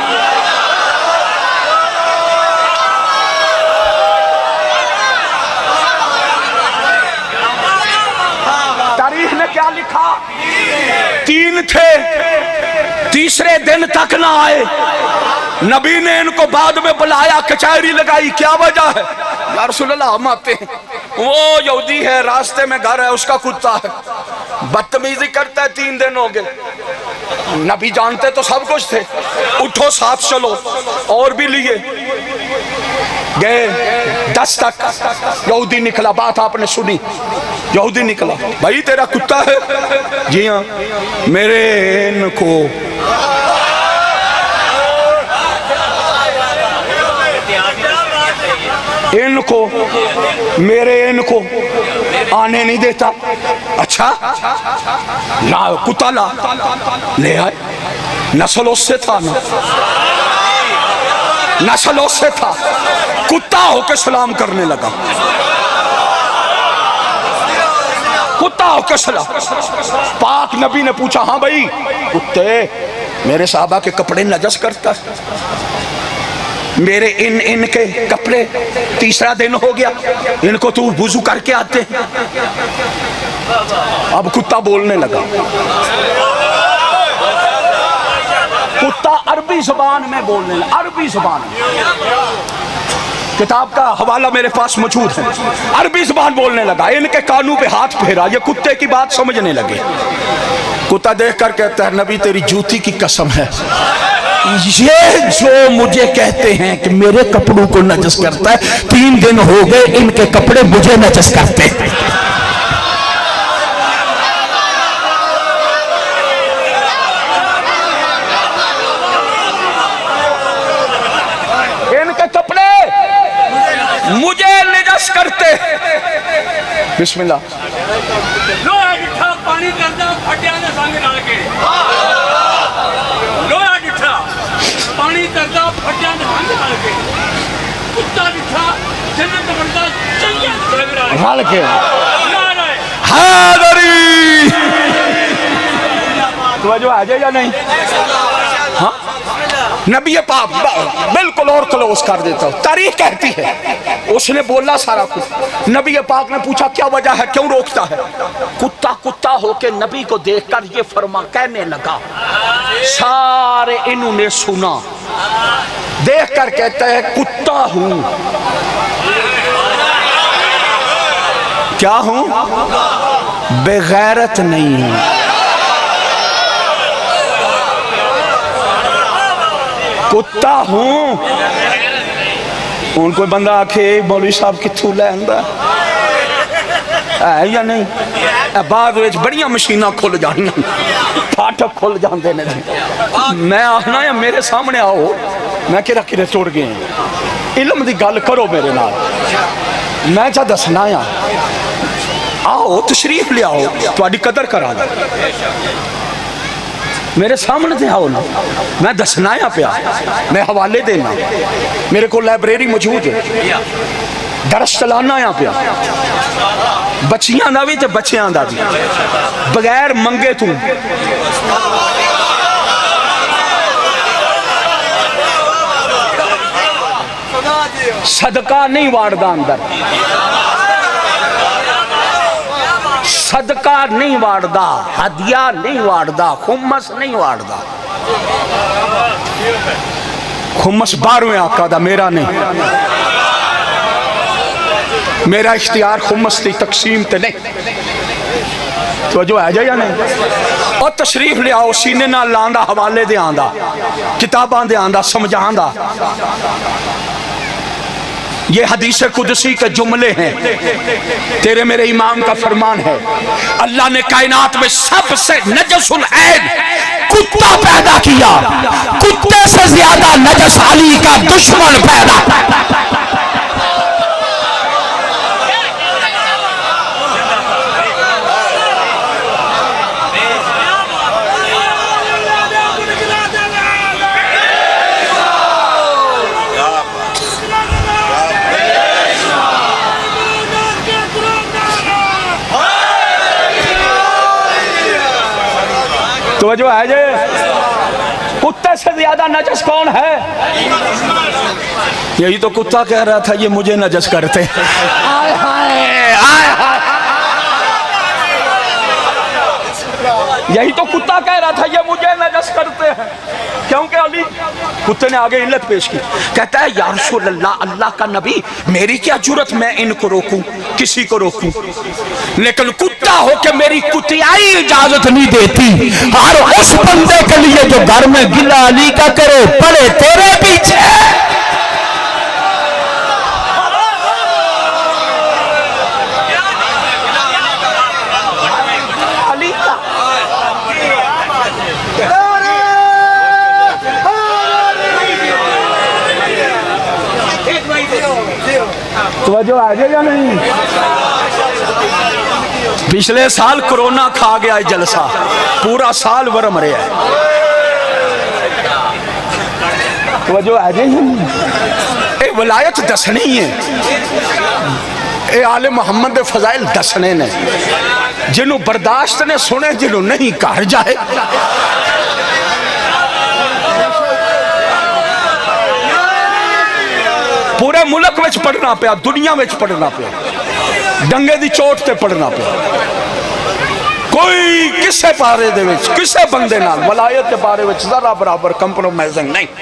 तारीख ने क्या लिखा? तीन थे। तीसरे दिन तक ना आए। नबी ने इनको बाद में बुलाया, कचहरी लगाई, क्या वजह है? या रसूलल्लाह हम आते हैं, वो यहूदी है, रास्ते में घर है, उसका कुत्ता है, बदतमीजी करता है, तीन दिन हो गए। नबी जानते तो सब कुछ थे। उठो साथ चलो, और भी लिए गए। दस तक यहूदी निकला, बात आपने सुनी, यहूदी निकला, भाई तेरा कुत्ता है? जी हाँ। मेरे इनको इनको मेरे इनको आने नहीं देता। अच्छा ला कुत्ता ला ले आए, नस्ल उससे था ना, नस्ल उससे था, कुत्ता होके सलाम करने लगा, कुत्ता होके सलाम। पाक नबी ने पूछा हाँ भाई कुत्ते मेरे साहबा के कपड़े नजस करता है, मेरे इन इन के कपड़े, तीसरा दिन हो गया इनको तू वुजू करके आते। अब कुत्ता बोलने लगा, कुत्ता अरबी जुबान में बोलने लगा, अरबी जुबान में, किताब का हवाला मेरे पास मौजूद है, अरबी जुबान बोलने लगा। इनके कानों पे हाथ फेरा, ये कुत्ते की बात समझने लगे। कुत्ता देख कर कहता है नबी तेरी जूती की कसम है, ये जो मुझे कहते हैं कि मेरे कपड़ों को नजस करता है, तीन दिन हो गए इनके कपड़े मुझे नजस करते हैं। इनके कपड़े मुझे नजस करते। बिस्मिल्लाह। लोहा डिठा पानी करदा फटिया दे संग डाल के, लोहा डिठा पानी करदा फटिया दे संग डाल के, कुत्ता डिठा जन्नत बनदा चंगे संग डाल के। हादरी तो आ जाए या नहीं? हाँ नबी पाक बिल्कुल और क्लोज कर देता हूँ। तारीख कहती है उसने बोला सारा कुछ। नबी पाक ने पूछा क्या वजह है, क्यों रोकता है? कुत्ता कुत्ता होके नबी को देखकर ये फरमा कहने लगा। सारे इन्होंने सुना, देखकर कहता है कुत्ता हूं। क्या हूं? बेगैरत नहीं हूं। कुत्ता हूं। उनको बंदा आखे मौलवी साहब किथों लै आंदा है या नहीं? बाद विच बड़ियां मशीनां खुल जानियां, फाटक खुल जाते ने। मैं आखना या मेरे सामने आओ, मैं किरा किरे टुर गए। इल्म दी गल करो मेरे नाल, मैं जा दसना आ। आओ तशरीफ ले आओ, तुहाडी कदर करांगा। मेरे सामने से आओ ना, मैं दसना आ पिया, मैं हवाले देना। मेरे को लाइब्रेरी मौजूद है, दरस चलाना आ पिया, बच्चियां दा भी ते बच्चियां दा भी, बगैर मंगे तू। सदका नहीं वाड़दा अंदर, सदका नहीं वाड़दा, हदिया नहीं वाड़दा, खुम्मस नहीं वाड़दा। खुम्मस बारहवें आका दा, मेरा नहीं। मेरा इख्तियार खुम्मस की तकसीम ते नहीं। तो जो है या नहीं? और तशरीफ ले आओ, सीने नाल लांदा, हवाले दे आंदा, किताबां दे आंदा, समझांदा। ये हदीस कुदसी के जुमले हैं, तेरे मेरे इमाम का फरमान है। अल्लाह ने कायनात में सबसे नजसुल ऐन कुत्ता पैदा किया, कुत्ते से ज्यादा नजस अली का दुश्मन पैदा। तो जो है जे कुत्ते से ज्यादा नजस कौन है? यही तो कुत्ता कह रहा था ये मुझे नजस करते। आय हाय आय हाय, यही तो कुत्ता कह रहा था ये मुझे नजस करते हैं। क्योंकि अली कुत्ते ने आगे इल्लत पेश की, कहता है या रसूल अल्लाह, अल्लाह का नबी, मेरी क्या जुर्रत मैं इनको रोकूं, किसी को रोकूं, लेकिन कुत्ता हो के मेरी कुतियाई इजाजत नहीं देती। हर उस बंदे के लिए जो घर में गिला अली का करे पड़े तेरे पीछे। तो जो आ जाएगा नहीं? पिछले साल कोरोना खा गया है जलसा, पूरा साल वरम रहा है। तो जो है जी वलायत दसनी है, ये आले मुहम्मद दे फजाइल दसने ने, जिन्हों बर्दाश्त ने सुने, जिन्हों नहीं घर जाए। पूरे मुल्क में पढ़ना पिया, दुनिया में पढ़ना पिया, डंगे की चोट से पढ़ना पिया। कोई किसे बारे दे विच, किसे बंदे नाल वलायत के बारे में जरा बराबर कंप्रोमाइजिंग नहीं।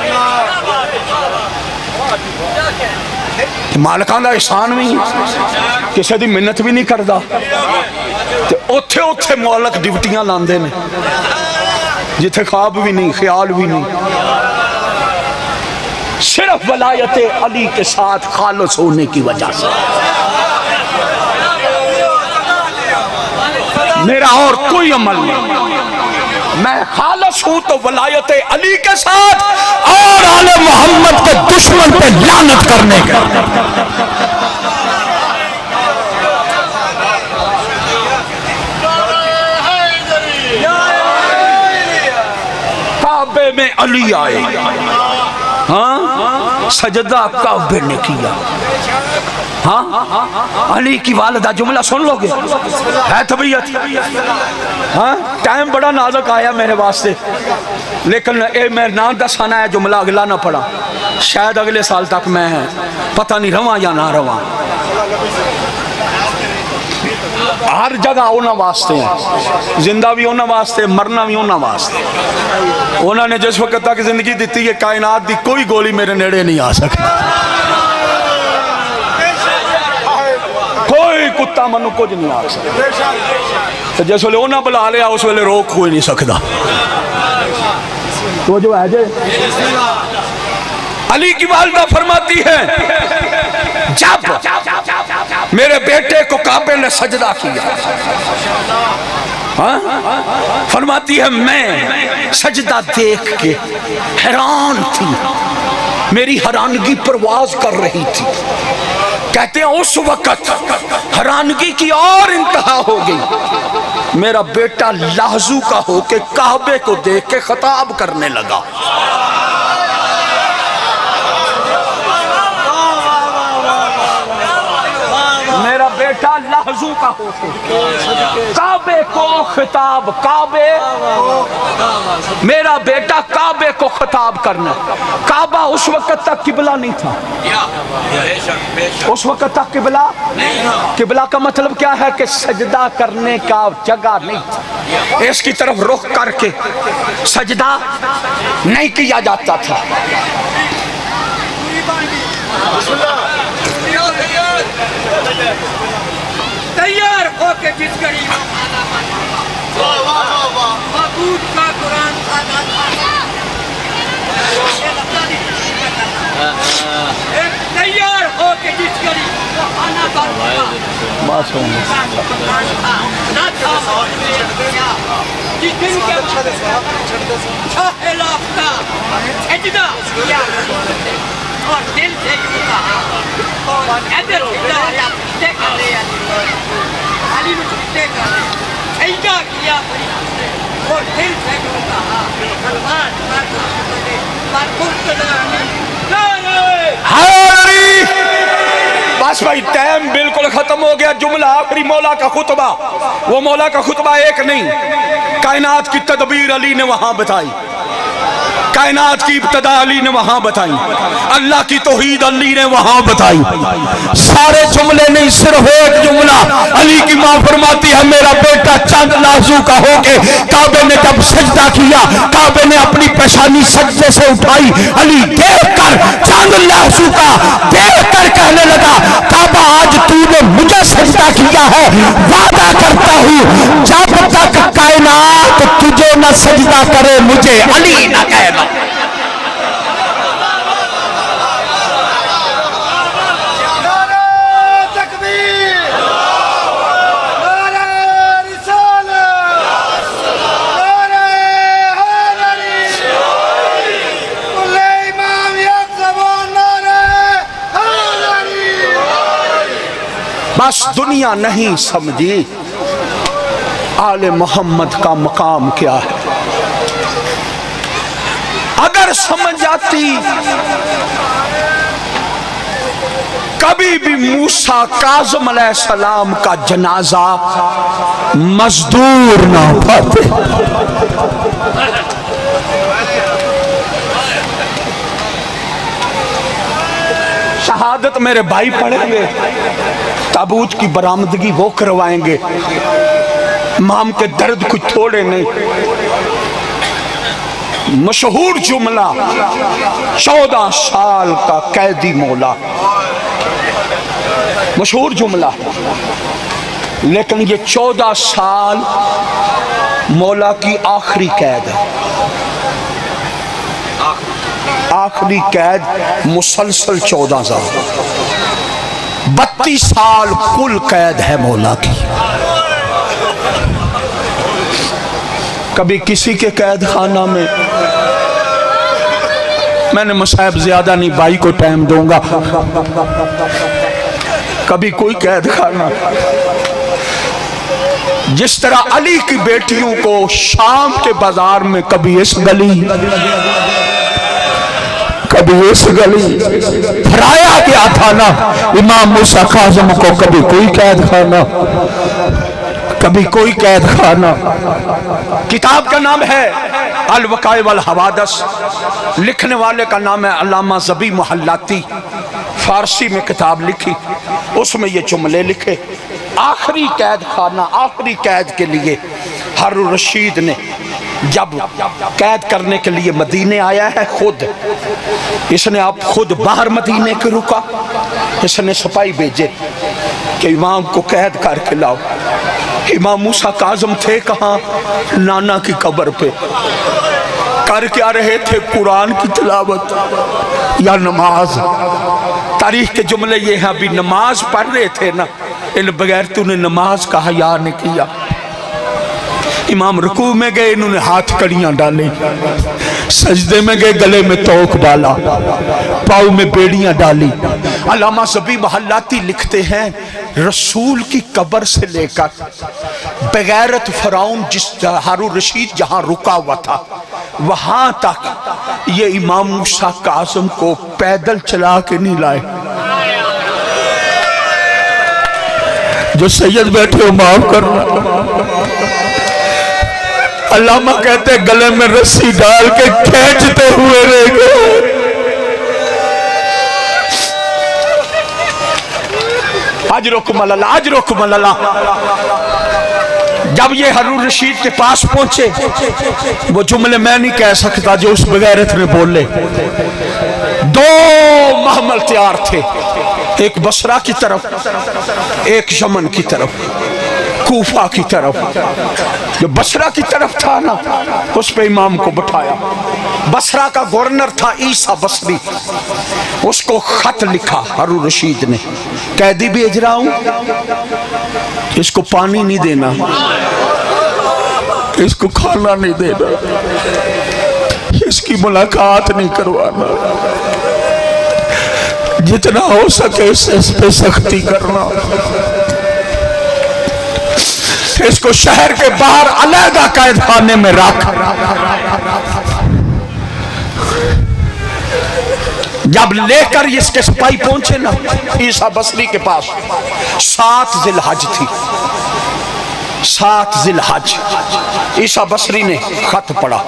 मालकां दा एहसान भी, किसी की मिन्नत भी नहीं करता, उथे उथे मालक ड्यूटियां लांदे ने जिथे ख्वाब भी नहीं, ख्याल भी नहीं। सिर्फ वलायत अली के साथ खालस होने की वजह से मेरा और कोई अमल नहीं, मैं खालस हूं तो वलायत अली के साथ और आले मोहम्मद के दुश्मन पे लानत करने का। काबे में अली आए, हाँ सजदा काबे ने किया। हाँ अली की वालदा जुमला सुन लोगे, है तबीयत। हाँ टाइम बड़ा नाजुक आया मेरे वास्ते, लेकिन ए मैं ना दसाना है जुमला अगला ना पढ़ा, शायद अगले साल तक मैं है पता नहीं रवा या ना रवा। हर जगह उन्होंने वास्ते है, जिंदा भी उन्होंने वास्ते, मरना भी उन्होंने वास्ते। उन्होंने जिस वक्त तक जिंदगी दी है, कायनात की कोई गोली मेरे नेड़े नहीं आ सकती, कोई कुत्ता मनु कुछ नहीं आ सकता। जिस वे उन्हें बुला लिया उस वे रोक कोई नहीं सकता। तो जो है जे अली की वालिदा फरमाती है, जब मेरे बेटे को काबे ने सजदा किया, हाँ? फरमाती है मैं सजदा देख के हैरान थी, मेरी हैरानगी परवाज कर रही थी। कहते हैं उस वक्त हैरानगी की और इंतहा हो गई, मेरा बेटा लाजू का होके काबे को देख के खिताब करने लगा। मेरा बेटा लाजू का होके काबे को खिताब, काबे मेरा बेटा काबे को खिताब करना। काबा उस वक्त तक किबला नहीं था, उस वक्त तक किबला किबला का मतलब क्या है कि सजदा करने का जगह नहीं था, इसकी तरफ रुख करके सजदा नहीं किया जाता था। तैयार होके जिस गरीब मबूद का कुरान तैयार होके जिस गरीब खाना और दिल से यूं कहा और इधर उधर या पीछे कर रहे खाली में पीछे कर रहे सजदा किया और दिल से यूं कहा सलमान पर बस भाई टाइम बिल्कुल खत्म हो गया। जुमला आखिरी मौला का खुतबा, वो मौला का खुतबा एक नहीं, कायनात की तदबीर अली ने वहां बताई, कायनात की इब्तदा अली ने वहां बताई, अल्लाह की तौहीद अली ने वहां बताई। सारे जुमले नहीं, सिर्फ एक जुमला। अली की मां फरमाती है मेरा बेटा चंद लाजू का होके काबे ने जब सजदा किया, काबे ने अपनी पेशानी सजदे से उठाई, अली देख कर चंद लाजू का देख कर कहने लगा काबा आज तूने मुझे सजदा किया है, वादा करता हूं जब तक कायनात तुझे न सजदा करे मुझे अली न कहना। बस दुनिया नहीं समझी आले मोहम्मद का मकाम क्या है। अगर समझ आती कभी भी मूसा काज़िम अलैहिस्सलाम का जनाजा मजदूर ना पाते। शहादत मेरे भाई पढ़ेंगे, ताबूत की बरामदगी वो करवाएंगे। माम के दर्द कुछ थोड़े नहीं। मशहूर जुमला, चौदह साल का कैदी मौला, मशहूर जुमला। लेकिन ये चौदह साल मौला की आखिरी कैद है। आखिरी कैद मुसलसल चौदह साल, बत्तीस साल कुल कैद है मौला की। कभी किसी के कैद खाना में, मैंने मसाइब ज्यादा नहीं, भाई को टाइम दूंगा, कभी कोई कैद खाना, जिस तरह अली की बेटियों को शाम के बाजार में कभी इस गली कभी इस गली फराया गया था ना, इमाम मूसा काज़िम को कभी कोई कैद खाना, कभी कोई कैद खाना। किताब का नाम है अल वक़ाए वल हवादिस, लिखने वाले का नाम है अल्लामा ज़बी मुहल्लाती, फारसी में किताब लिखी, उसमें ये जुमले लिखे। आखिरी कैद खाना, आखिरी कैद के लिए हारून रशीद ने जब कैद करने के लिए मदीने आया है, खुद इसने आप खुद बाहर मदीने के रुका, इसने सिपाही भेजे कि इमाम को कैद करके लाओ। इमाम मूसा काज़िम थे कहाँ? नाना की कब्र पे। कर क्या रहे थे? कुरान की तिलावत या नमाज। तारीख के जुमले ये हैं, अभी नमाज पढ़ रहे थे ना, इन बगैर तूने नमाज का हया नहीं किया। इमाम रुकू में गए, इन्होंने हाथ कड़ियां डाली, सजदे में गए, गले में तोक डाला, पाँव में बेड़ियां डाली। अल्लामा ज़बी मुहल्लाती लिखते हैं, रसूल की कब्र से लेकर बगैरत फ़िरौन जिस हारून रशीद जहां रुका हुआ था वहां तक ये इमाम मूसा काज़िम को पैदल चला के नहीं लाए। जो सैयद बैठे हो माफ करना। अल्लामा कहते गले में रस्सी डाल के खींचते हुए रह गए। अजरुकुमुल्लाह, अजरुकुमुल्लाह। जब ये हारून रशीद के पास पहुंचे, वो जुमले मैं नहीं कह सकता जो उस बगैरत ने बोले। दो महमल तैयार थे, एक बसरा की तरफ, एक यमन की तरफ, कूफा की तरफ। जो बसरा की तरफ था ना, उस पे इमाम को बिठाया। बसरा का गवर्नर था ईसा बसरी, उसको खत लिखा हारून रशीद ने, कैदी भेज रहा हूं, इसको पानी नहीं देना, इसको खाना नहीं देना, इसकी मुलाकात नहीं करवाना, जितना हो सके इस पे सख्ती करना, इसको शहर के बाहर अलग कैद खाने में रख। जब लेकर इसके सिपाही पहुंचे ना ईसा बसरी के पास, सात जिलहज थी, सात जिलहज। ईसा बसरी ने खत पढ़ा,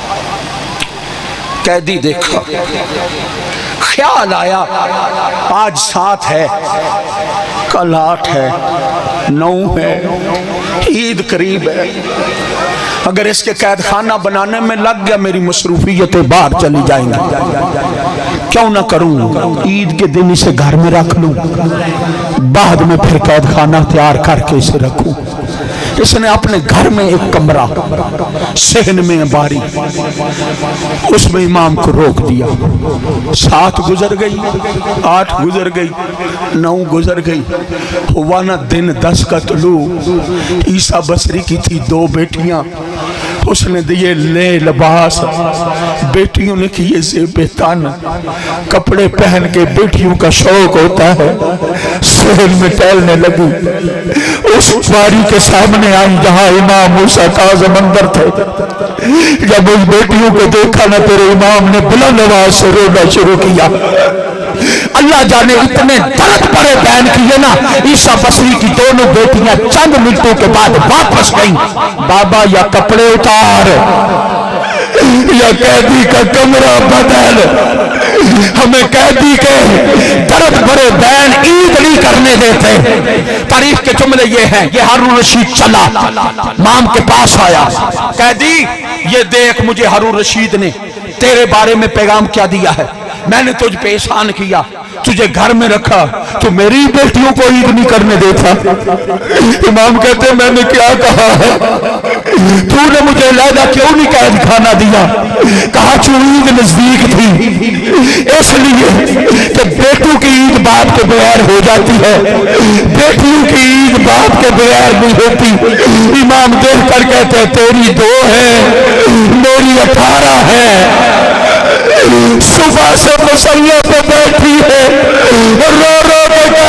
कैदी देखा, ख्याल आया आज सात है, कल आठ है, नौ है, ईद करीब है, अगर इसके कैद खाना बनाने में लग गया मेरी मसरूफियतें बाहर चली जाएंगी। क्यों ना करूं, ईद के दिन इसे घर में रख लूं, बाद में फिर कैद खाना तैयार करके इसे रखूं। इसने अपने घर में एक कमरा सहन में बारी, उसमें इमाम को रोक दिया। सात गुजर गई, आठ गुजर गई, नौ गुजर गई, हुआ ना दिन दस का तुलू। ईसा बसरी की थी दो बेटियां, उसने दिए ले लिबास, बेटियों ने किए ज़ेबे तन, कपड़े पहन के बेटियों का शौक होता है। सहल में टहलने लगी, उस बारी के सामने आई जहां इमाम मूसा काज़िम अंदर थे। जब उस बेटियों को देखा ना, तेरे इमाम ने बुलंद आवाज से रोना शुरू किया। अल्लाह जाने इतने दर्द भरे बयान किए ना, ईसा बसरी की दोनों बेटियां चंद मिनटों के बाद वापस गईं। बाबा या कपड़े उतार या कैदी का कमरा बदल, हमें कैदी के दर्द भरे बयान ईद नहीं करने देते। तारीख के जुमले ये हैं। ये हारून रशीद चला, माम के पास आया, कैदी ये देख मुझे हारून रशीद ने तेरे बारे में पैगाम क्या दिया है। मैंने तुझ पे एहसान किया, तुझे घर में रखा, तो मेरी बेटियों को ईद नहीं करने देता। इमाम कहते मैंने क्या कहा है, तूने मुझे लहदा क्यों नहीं कैद खाना दिया। कहा चू ईद नजदीक थी, इसलिए कि बेटों की ईद बाप के बगैर हो जाती है, बेटियों की ईद बाप के बगैर नहीं होती। इमाम देख कर कहते तेरी दो है, मेरी अठारह है। सुबह से मुसल्ले पे बैठी है, रो रो के